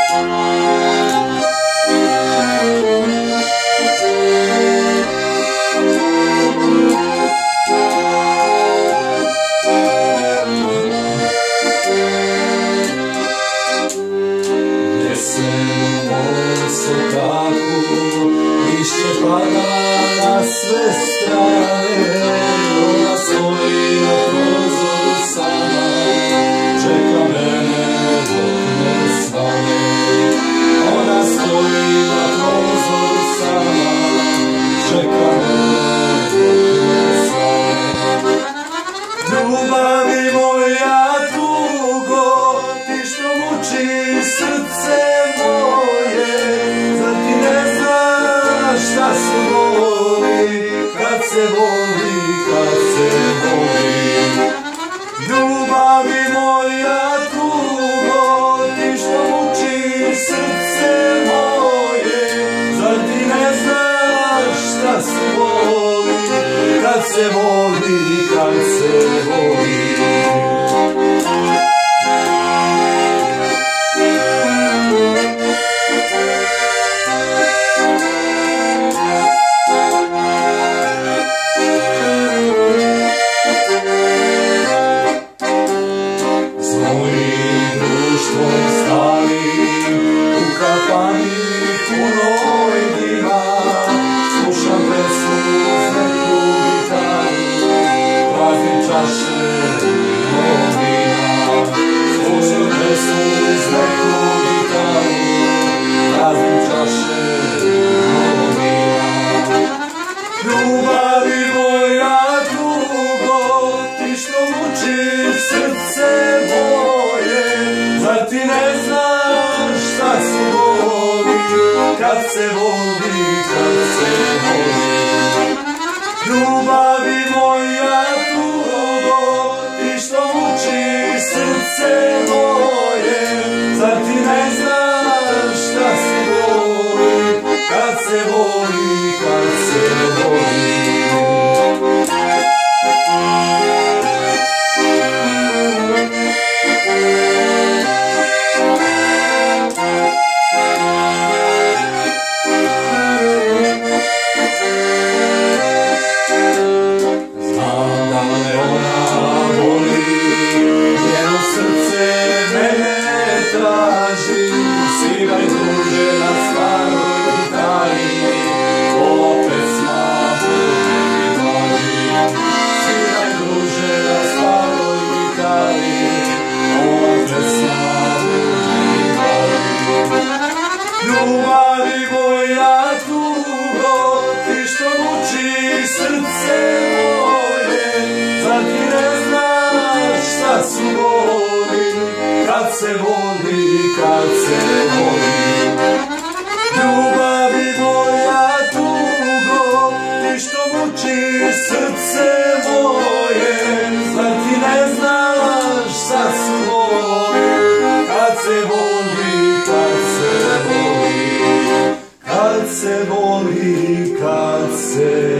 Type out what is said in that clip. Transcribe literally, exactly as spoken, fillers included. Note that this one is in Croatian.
Lišće pada na sve strane, ona stoji na prozoru sama, čeka mene dok ne svane. Ona stoji na prozoru sama, čeka mene dok ne svane. Ljubavi moja tugo, ti što muči srce moje, zar ti ne znaš šta se voli, kad se voli, kad se voli. Ljubavi moja tugo, ti što muči srce moje, zar ti ne znaš šta se voli, kad se voli, kad se voli. Ljubavi moja tugo, ti što mučiš srce moje, zar ti ne znaš šta se voli, kad se voli, kad se voli. Ljubavi moja tugo, ti što mučiš srce moje, zar ti ne znaš šta se voli, kad se voli, kad se voli. Znam da me ona voli, njeno srce mene traži, sviraj druže na staroj gitari, ova pesma voli važi. Sviraj druže na staroj gitari, ova pesma voli važi. Ljubavi moja tugo, ti što muči srce moje, zar ti ne znaš šta su voli, kad se voli, kad se voli. Ljubavi moja tugo, ti što mučiš srce moje, zar ti ne znaš šta su voli, kad se voli, kad se voli, kad se voli, kad se